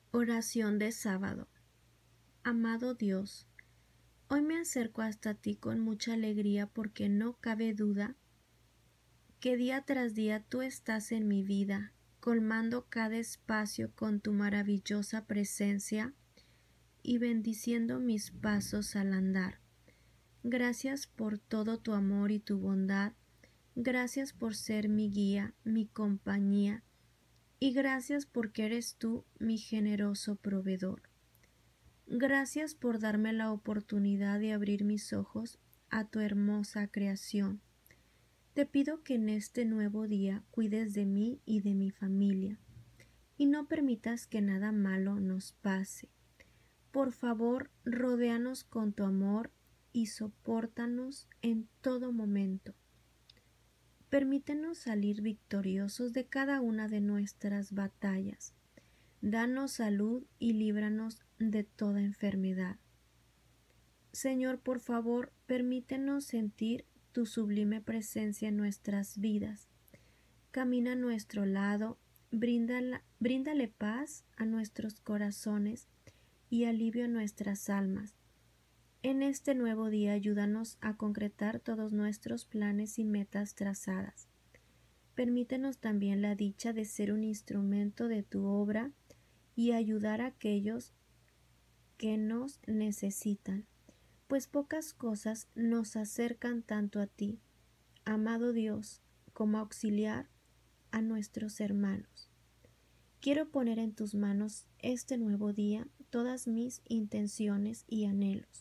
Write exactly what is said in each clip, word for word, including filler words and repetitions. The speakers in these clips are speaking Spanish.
Oración de sábado. Amado Dios, hoy me acerco hasta ti con mucha alegría porque no cabe duda que día tras día tú estás en mi vida, colmando cada espacio con tu maravillosa presencia y bendiciendo mis pasos al andar. Gracias por todo tu amor y tu bondad. Gracias por ser mi guía, mi compañía, y gracias porque eres tú mi generoso proveedor. Gracias por darme la oportunidad de abrir mis ojos a tu hermosa creación. Te pido que en este nuevo día cuides de mí y de mi familia, y no permitas que nada malo nos pase. Por favor, rodéanos con tu amor y sopórtanos en todo momento. Permítenos salir victoriosos de cada una de nuestras batallas. Danos salud y líbranos de toda enfermedad. Señor, por favor, permítenos sentir tu sublime presencia en nuestras vidas. Camina a nuestro lado, bríndala, bríndale paz a nuestros corazones y alivio a nuestras almas. En este nuevo día ayúdanos a concretar todos nuestros planes y metas trazadas. Permítenos también la dicha de ser un instrumento de tu obra y ayudar a aquellos que nos necesitan, pues pocas cosas nos acercan tanto a ti, amado Dios, como auxiliar a nuestros hermanos. Quiero poner en tus manos este nuevo día todas mis intenciones y anhelos.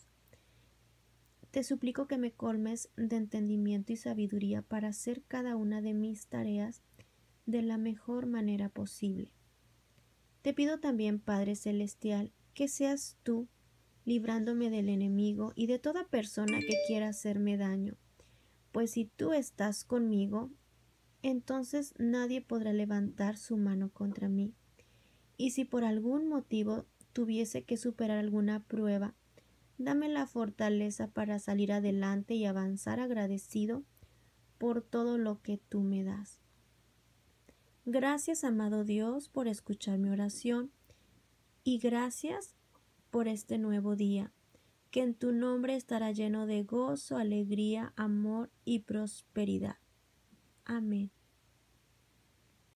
Te suplico que me colmes de entendimiento y sabiduría para hacer cada una de mis tareas de la mejor manera posible. Te pido también, Padre Celestial, que seas tú librándome del enemigo y de toda persona que quiera hacerme daño, pues si tú estás conmigo, entonces nadie podrá levantar su mano contra mí. Y si por algún motivo tuviese que superar alguna prueba, dame la fortaleza para salir adelante y avanzar agradecido por todo lo que tú me das. Gracias, amado Dios, por escuchar mi oración y gracias por este nuevo día, que en tu nombre estará lleno de gozo, alegría, amor y prosperidad. Amén.